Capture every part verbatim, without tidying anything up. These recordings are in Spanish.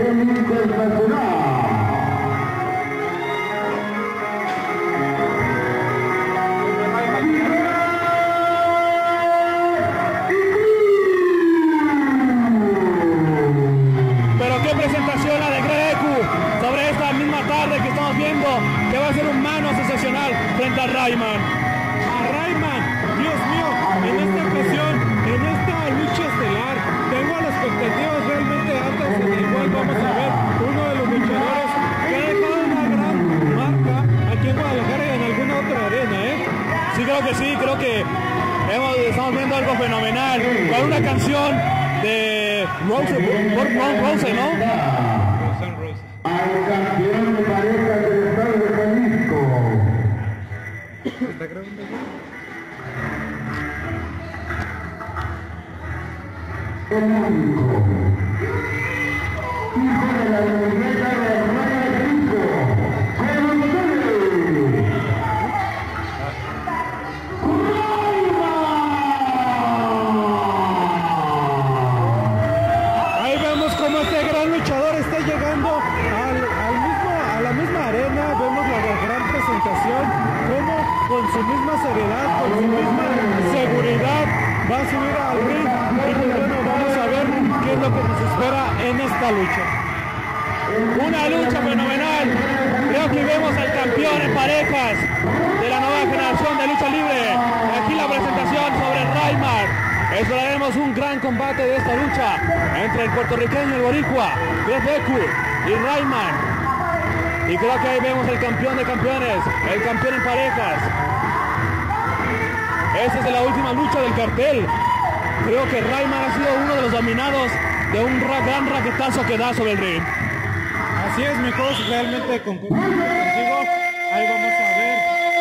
el Internacional. Pero qué presentación la de Grecu sobre esta misma tarde que estamos viendo, que va a ser un mano sensacional frente a Rayman. A Rayman, Dios mío, en esta ocasión, en esta lucha estelar, tengo las expectativas realmente altas, en el cual vamos a ver uno de los luchadores que ha dejado una gran marca aquí en Guadalajara y en alguna otra arena, ¿eh? Sí, creo que sí, creo que hemos, estamos viendo algo fenomenal, con una canción de Rose, por Rose, ¿no? Al campeón de parejas del estado de Jalisco. ¿Está grabando ya? El único hijo de la muñeca de Raya Jalisco, con ustedes, Ahí vemos cómo este gran luchador está llegando al, al mismo, a la misma arena. Vemos la gran presentación, cómo con su misma seriedad, con su misma seguridad va a subir al ring. Y pues bueno, vamos a ver qué es lo que nos espera en esta lucha. Una lucha fenomenal. Creo que vemos al campeón en parejas de la nueva generación de lucha libre. Aquí la presentación sobre Rayman. Esperaremos un gran combate de esta lucha entre el puertorriqueño y el boricua, Grecu y Rayman. Y creo que ahí vemos el campeón de campeones, el campeón en parejas. Esta es la última lucha del cartel. Creo que Rayman ha sido uno de los dominados de un ra gran raquetazo que da sobre el ring. Así es, mi coach, realmente concuerdo contigo. Ahí vamos a ver.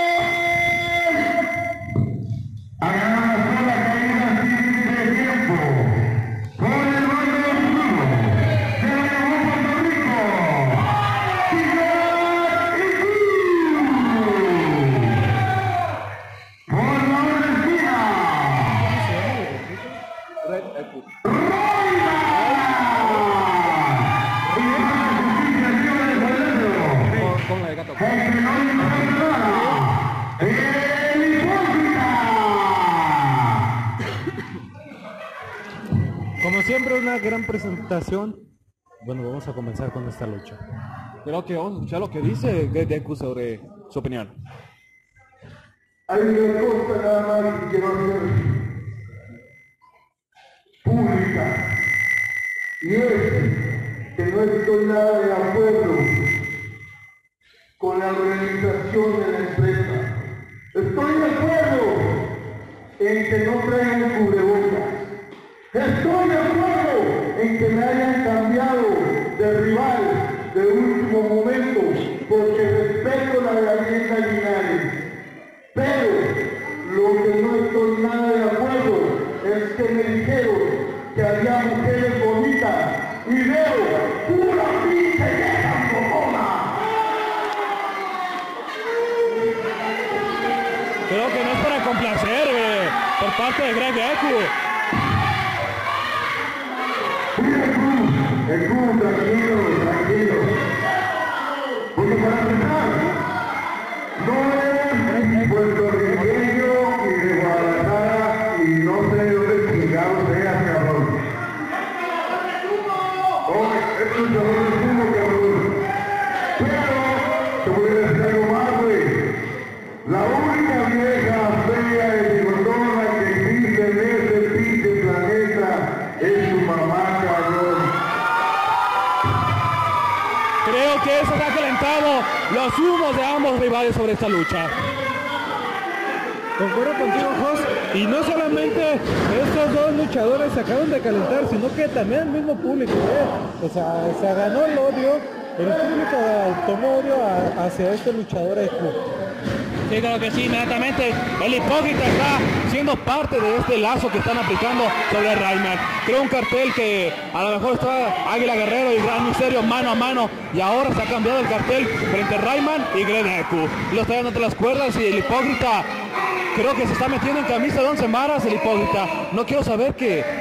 a ganar la caída sin de tiempo, por el nombre del club, de Puerto Rico, por la Argentina, Con la de gato. Como siempre, una gran presentación. Bueno, vamos a comenzar con esta lucha. Creo que vamos a escuchar lo que dice Grecu sobre su opinión. Hay una cosa nada más que quiero hacer pública, y es que no estoy nada de acuerdo con la organización de la empresa. Estoy de acuerdo en que no traigan cubrebocas. Estoy de acuerdo en que me hayan cambiado de rival de último momento, porque respeto la galleta Linares. Pero lo que no estoy nada de acuerdo es que me dijeron que había mujeres bonitas y veo pura pinche vieja cojona. Creo que no es para complacer eh, por parte de Grecu. El club, tranquilo, tranquilo. Porque para empezar, no es puertorriqueño y de Guadalajara y no sé de dónde chingados sea, cabrón. Oh, es un cabrón de fútbol, cabrón. Pero, te voy a decir algo más, güey. La única vieja fea y bigotona que existe en este pinche planeta es su mamá, cabrón. Creo que eso ha calentado los humos de ambos rivales sobre esta lucha. Concuerdo contigo, Jos, y no solamente estos dos luchadores se acaban de calentar, sino que también el mismo público, ¿eh? O sea, se ganó el odio, el público tomó odio a, hacia este luchador de club. Sí, claro que sí, inmediatamente el hipócrita está siendo parte de este lazo que están aplicando sobre Rayman. Creo un cartel que a lo mejor estaba Águila Guerrero y Gran Misterio mano a mano, y ahora se ha cambiado el cartel frente a Rayman y Grecu. Lo está dando entre las cuerdas y el hipócrita creo que se está metiendo en camisa de once varas el hipócrita. No quiero saber que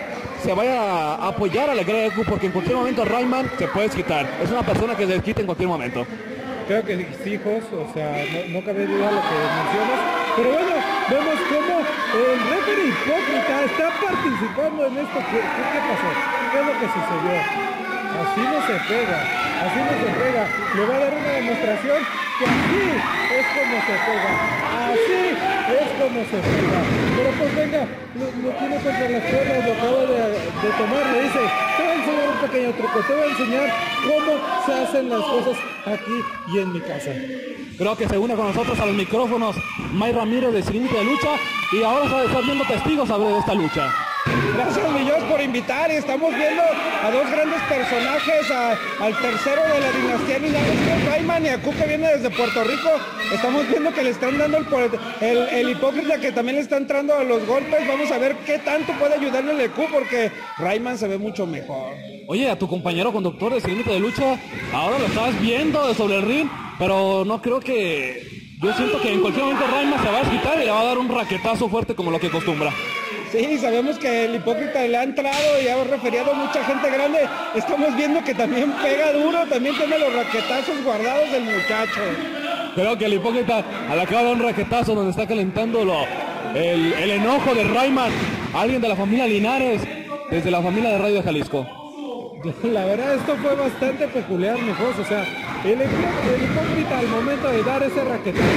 se vaya a apoyar a la Greg Ecu, porque en cualquier momento Rayman se puede quitar. Es una persona que se desquita en cualquier momento. Creo que sí, Jos, o sea, no, no cabe duda lo que mencionas. Pero bueno, vemos cómo el referee hipócrita está participando en esto. ¿Qué, qué, qué pasó? ¿Qué es lo que sucedió? Así no se pega, así no se pega. Le va a dar una demostración que así es como se pega. Así es como se pega. Pero pues venga, lo, lo tiene contra las cuerdas, lo acaba de, de tomar, le dice, te voy a enseñar un pequeño truco, te voy a enseñar cómo se hacen las cosas aquí y en mi casa. Creo que se une con nosotros a los micrófonos May Ramírez de Sin Límite de Lucha, y ahora estamos viendo testigos sobre esta lucha. Gracias, Millos, por invitar, y estamos viendo a dos grandes personajes, a, al tercero de la dinastía Linares, Rayman, y a Q, que viene desde Puerto Rico. Estamos viendo que le están dando el, el, el hipócrita, que también le está entrando a los golpes. Vamos a ver qué tanto puede ayudarle el Q, porque Rayman se ve mucho mejor. Oye, a tu compañero conductor de Sin Límite de Lucha, ahora lo estás viendo sobre el ring, pero no creo que... Yo siento que en cualquier momento Rayman se va a desquitar y le va a dar un raquetazo fuerte como lo que acostumbra. Sí, sabemos que el hipócrita le ha entrado y ha referido a mucha gente grande. Estamos viendo que también pega duro, también tiene los raquetazos guardados del muchacho. Creo que el hipócrita le acaba de dar un raquetazo donde está calentando lo, el, el enojo de Rayman, alguien de la familia Linares, desde la familia de Radio de Jalisco. La verdad, esto fue bastante peculiar, mijos. O sea, el, el hipócrita al momento de dar ese raquetazo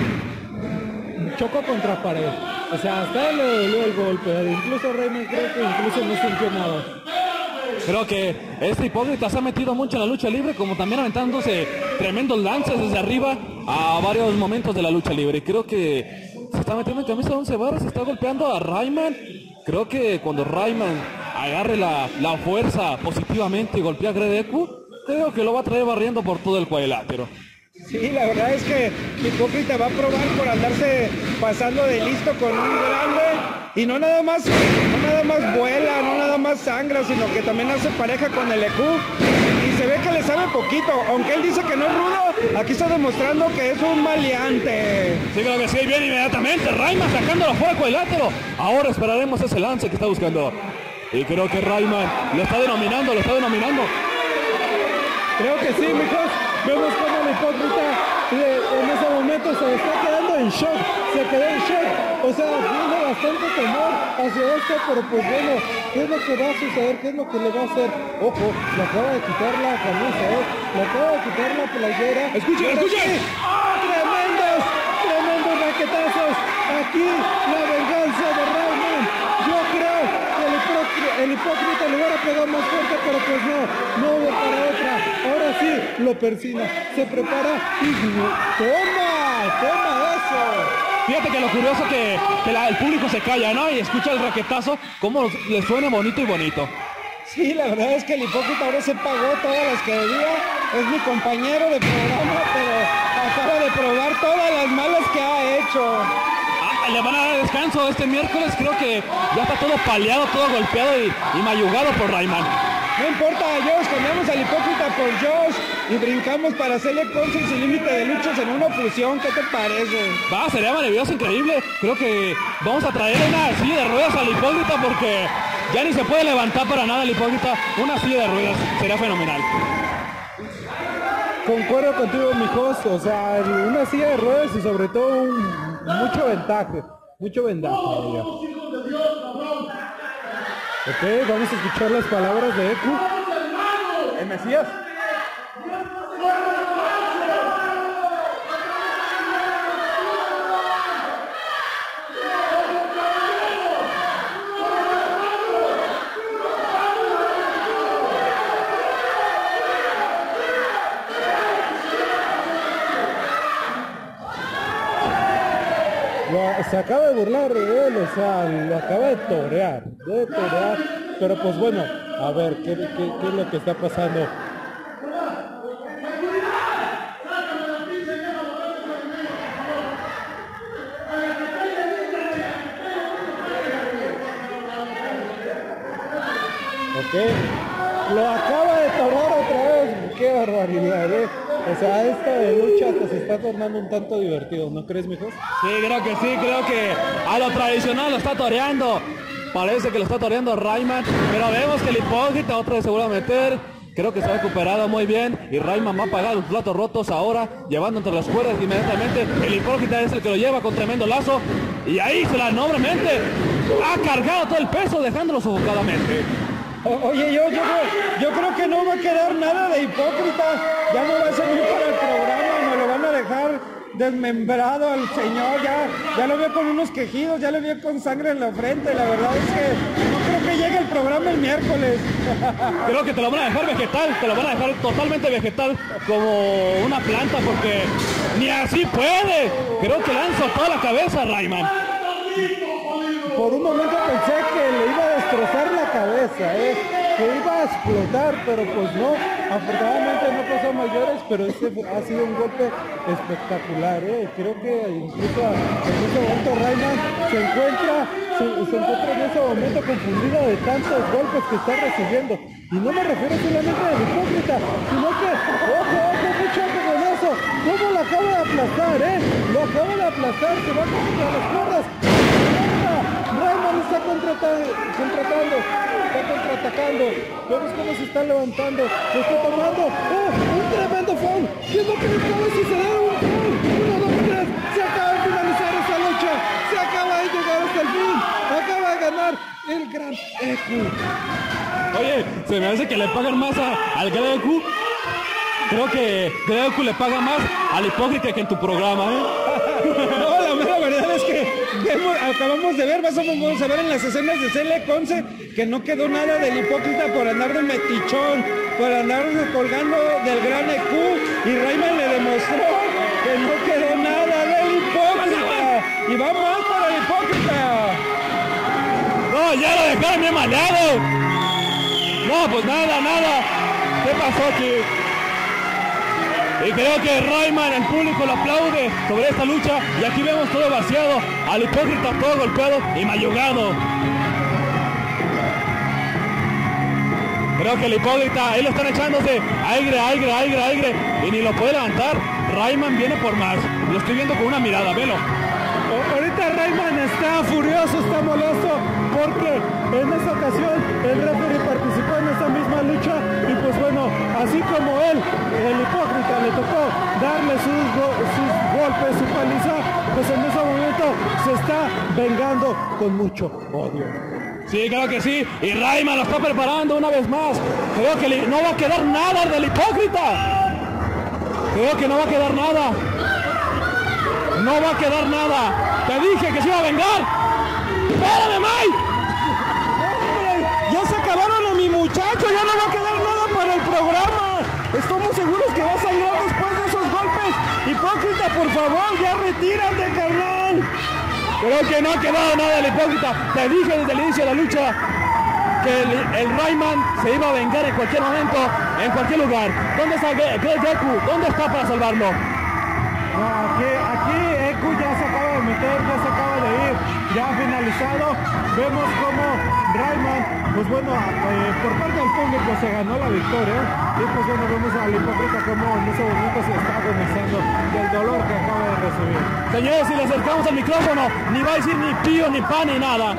chocó contra pared. O sea, hasta él le dolió el golpe. Incluso Rayman creo que incluso no sintió nada. Creo que este hipócrita se ha metido mucho en la lucha libre, como también aventándose tremendos lances desde arriba a varios momentos de la lucha libre. Creo que se está metiendo en camisa de once varas, se está golpeando a Rayman. Creo que cuando Rayman agarre la, la fuerza positivamente y golpea a Greg Ecu, creo que lo va a traer barriendo por todo el cuadrilátero. Sí, la verdad es que el hipócrita va a probar por andarse pasando de listo con un grande, y no nada más, no nada más vuela, no nada más sangra, sino que también hace pareja con el Ecu, y se ve que le sabe poquito, aunque él dice que no es rudo, aquí está demostrando que es un maleante. Sí, creo que sí, viene inmediatamente Rayman sacándolo fuera del cuadrilátero. Ahora esperaremos ese lance que está buscando, y creo que Rayman lo está denominando, lo está denominando. Creo que sí, mijos. Vemos cómo el hipócrita eh, en ese momento se está quedando en shock, se quedó en shock, o sea, tiene bastante temor hacia esto, pero pues bueno, ¿qué es lo que va a suceder? ¿Qué es lo que le va a hacer? Ojo, le acaba de quitar la camisa, ¿eh? Le acaba de quitar la playera. ¡Escuchen, escuchen! ¡Oh, tremendos, tremendos raquetazos! Aquí la venganza de Rayman. Yo creo que el hipócrita, el hipócrita le hubiera pegado más fuerte, pero pues no, no hubo para otra. Ahora sí, lo persina, se prepara y ¡toma! ¡Toma eso! Fíjate que lo curioso que, que la, el público se calla, ¿no? Y escucha el raquetazo, cómo le suena bonito y bonito. Sí, la verdad es que el hipócrita ahora se pagó todas las que debía. Es mi compañero de programa, pero acaba de probar todas las malas que ha hecho. Ah, le van a dar descanso este miércoles, creo que ya está todo paleado, todo golpeado y, y mayugado por Rayman. No importa, Josh, cambiamos al hipócrita por Josh y brincamos para hacerle Consul Sin Límite de Luchas en una fusión. ¿Qué te parece? Va, sería maravilloso, increíble. Creo que vamos a traer una silla de ruedas al hipócrita, porque ya ni se puede levantar para nada el hipócrita. Una silla de ruedas sería fenomenal. Concuerdo contigo, mijos, o sea, una silla de ruedas y sobre todo un, mucho ventaje, mucho vendaje. Ya. Ok, vamos a escuchar las palabras de Ecu. ¿El Mesías? Se acaba de burlar de él, o sea, lo acaba de torear, de torear, pero pues bueno, a ver, ¿qué, qué, qué es lo que está pasando? Ok, lo acaba de torear otra vez, qué barbaridad, ¿eh? O sea, esta de lucha hasta se está tornando un tanto divertido, ¿no crees, mijos? Sí, creo que sí, creo que a lo tradicional lo está toreando. Parece que lo está toreando Rayman, pero vemos que el hipócrita otra vez se vuelve a meter. Creo que se ha recuperado muy bien y Rayman va a pagar los platos rotos ahora, llevando entre las cuerdas inmediatamente. El hipócrita es el que lo lleva con tremendo lazo y ahí se la noblemente ha cargado todo el peso, dejándolo sofocadamente. O, oye, yo, yo, yo creo que no va a quedar nada de hipócrita, ya no va a servir para el programa, nos lo van a dejar desmembrado al señor, ya, ya lo veo con unos quejidos, ya lo veo con sangre en la frente, la verdad es que no creo que llegue el programa el miércoles. Creo que te lo van a dejar vegetal, te lo van a dejar totalmente vegetal, como una planta, porque ni así puede. Creo que le han soltado la cabeza a Rayman. Por un momento pensé que le iba a destrozar la cabeza, ¿eh? que iba a explotar, pero pues no, afortunadamente no pasó a mayores, pero este ha sido un golpe espectacular, ¿eh? Creo que incluso en ese momento Rayman se encuentra, se, se encuentra en ese momento confundido de tantos golpes que está recibiendo, y no me refiero solamente al hipócrita, sino que, ojo, ojo, mucho ojo con eso, cómo lo acaba de aplastar, ¿eh? Lo acaba de aplastar, se va contra las cuerdas. Rayman está contratando, contratando, está contraatacando. Vemos cómo se está levantando, se está tomando. ¡Oh! ¡Un tremendo foul! ¿Qué es lo que le acaba de suceder? ¡Un foul! ¡Uno, dos, tres! Se acaba de finalizar esta lucha. Se acaba de llegar hasta el fin. Acaba de ganar el Gran Eku. Oye, se me hace que le pagan más a, al Gran Eku. Creo que Gran Eku le paga más al hipócrita que en tu programa, ¿eh? No, la mera verdad es que vemos, acabamos de ver, vamos a ver en las escenas de C L once que no quedó nada del hipócrita por andar de metichón, por andar colgando del Gran E Q, y Rayman le demostró que no quedó nada del hipócrita, y va mal para el hipócrita. No, ya lo dejaron bien maleado. No, pues nada, nada. ¿Qué pasó aquí? Y creo que Rayman, el público lo aplaude sobre esta lucha. Y aquí vemos todo vaciado, al hipócrita todo golpeado y mayugado. Creo que el hipócrita, ahí lo están echándose aire, aire, aire, aire, y ni lo puede levantar. Rayman viene por más. Lo estoy viendo con una mirada, velo. Ahorita Rayman está furioso, está molesto, porque en esta ocasión el referee participó en esta misma lucha y pues bueno, así como él, el hipócrita, le tocó darle sus, sus golpes, su paliza, pues en ese momento se está vengando con mucho odio. Sí, creo que sí, y Rayman lo está preparando una vez más. Creo que no va a quedar nada del hipócrita. Creo que no va a quedar nada. No va a quedar nada. Te dije que se iba a vengar. ¡Espérame, Mike! Ya se acabaron a mi muchacho, ya no va a quedar nada para el programa. Estamos seguros que vas a ir después de esos golpes. Hipócrita, por favor, ya retírate, carnal. Creo que no ha quedado nada del hipócrita. Te dije desde el inicio de la lucha que el, el Rayman se iba a vengar en cualquier momento, en cualquier lugar. ¿Dónde está Gran Eku? ¿Dónde está para salvarlo? No, aquí, aquí Eku ya se acaba de meter, ya se acaba de ir, ya ha finalizado. Vemos como Rayman, pues bueno, eh, por parte del público se ganó la victoria. Y pues bueno, vemos al hipócrita como en ese momento se está agonizando del dolor que acaba de recibir. Señores, si le acercamos al micrófono, ni va a decir ni pío, ni pan, ni nada.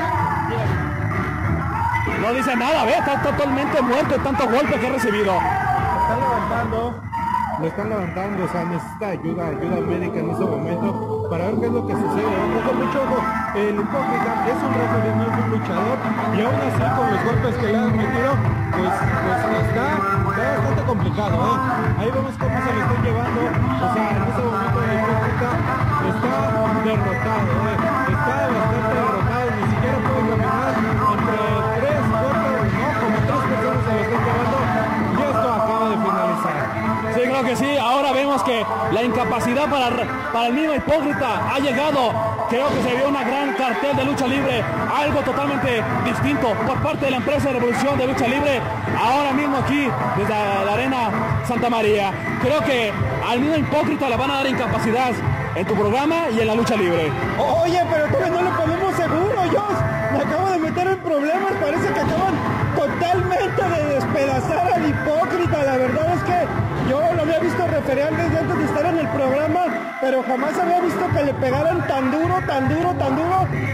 No dice nada, ve, está totalmente muerto de tantos golpes que ha recibido. Está levantando. Lo están levantando, o sea, necesita ayuda, ayuda médica en ese momento para ver qué es lo que sucede. Ojo, mucho ojo, el hipócrita es un referee, no es un luchador, y aún así con los golpes que le han metido, pues, pues está, está bastante complicado, ¿eh? Ahí vemos cómo se lo están llevando, o sea, en ese momento el hipócrita está derrotado, ¿eh? Está bastante derrotado, ni siquiera puede caminar entre tres, cuatro, no, como tres personas se lo están llevando, y esto acaba de finalizar. Sí, creo que sí. Ahora vemos que la incapacidad para, para el mismo hipócrita ha llegado. Creo que se vio una gran cartel de lucha libre, algo totalmente distinto por parte de la empresa de Revolución de Lucha Libre, ahora mismo aquí desde la Arena Santa María. Creo que al mismo hipócrita le van a dar incapacidad en tu programa y en la lucha libre. Oye, pero todavía no lo ponemos seguro, Joss. Me acabo de meter en problemas, parece que acaban totalmente de despedazar al hipócrita. La verdad es que yo lo había visto referear desde antes de estar en el programa, pero jamás había visto que le pegaran tan duro, tan duro, tan duro,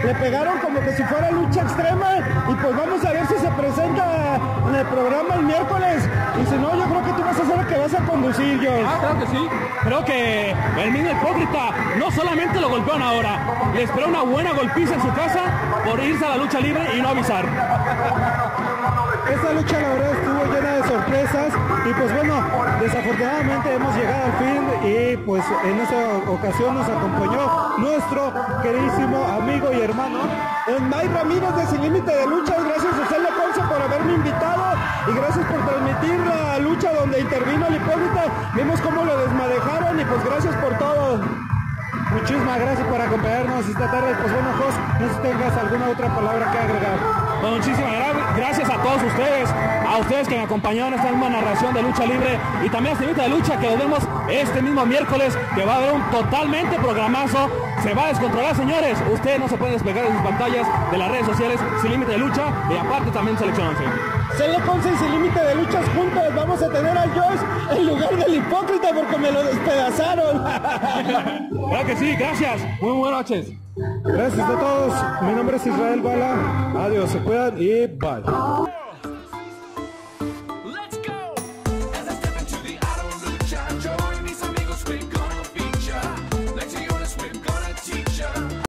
le pegaron como que si fuera lucha extrema, y pues vamos a ver si se presenta en el programa el miércoles, y si no, yo creo que tú vas a ser el que vas a conducir, yo. Ah, claro que sí. Creo que el mismo Hipócrita no solamente lo golpearon ahora, le esperó una buena golpiza en su casa por irse a la lucha libre y no avisar. Esta lucha la verdad estuvo llena de sorpresas, y pues bueno, desafortunadamente hemos llegado al fin, y pues en esta ocasión nos acompañó nuestro queridísimo amigo y hermano May Ramírez de Sin Límite de Lucha. Gracias a Celia Ponce por haberme invitado, y gracias por transmitir la lucha donde intervino el Hipócrita. Vimos cómo lo desmadejaron, y pues gracias por todo. Muchísimas gracias por acompañarnos esta tarde. Pues bueno, Jos, no sé si tengas alguna otra palabra que agregar. Bueno, muchísimas gracias a todos ustedes, a ustedes que me acompañaron en esta misma narración de lucha libre, y también a Sin Límite de Lucha, que lo vemos este mismo miércoles, que va a haber un totalmente programazo. Se va a descontrolar, señores. Ustedes no se pueden despegar de sus pantallas, de las redes sociales, Sin Límite de Lucha, y aparte también Selección once. Celia Ponce y Sin Límite de Luchas juntos. Vamos a tener a Josh en lugar del Hipócrita porque me lo despedazaron. Claro que sí, gracias. Muy buenas noches. Gracias a todos. Mi nombre es Israel Bala. Adiós, se cuidan y bye.